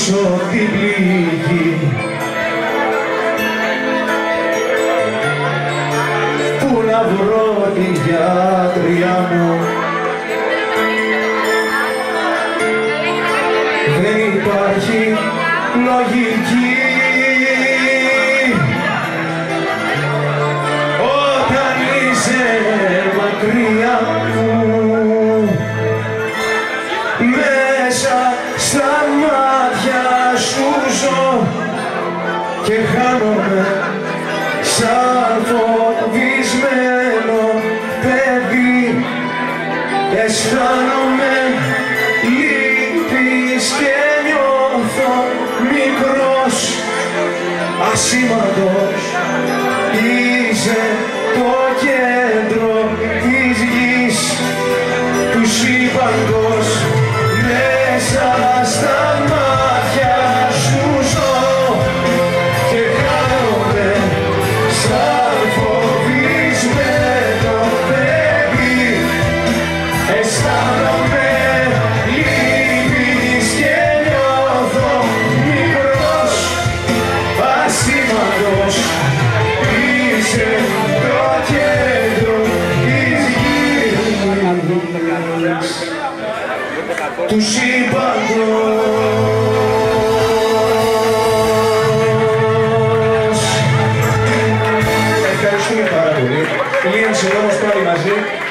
πίσω την πληγή που να βρω την γιατριά μου. Δεν υπάρχει λογική όταν είσαι μακριά μου. Μέσα στα μάτια σου ζω και χάνομαι σαν φοβισμένο παιδί. Αισθάνομαι λύπης και νιώθω μικρός, ασήμαντος. Είσαι το κέντρο της γης, του σύμπαντος. Μέσα στα μάτια σου ζω και χάνομαι σαν φοβισμένο παιδί. Αισθάνομαι λύπης και νιώθω μικρός, ασήμαντος. Είσαι το κέντρο της γης, του σύμπαντος. Ευχαριστούμε πάρα πολύ. Λίγαν όμως πάλι μαζί.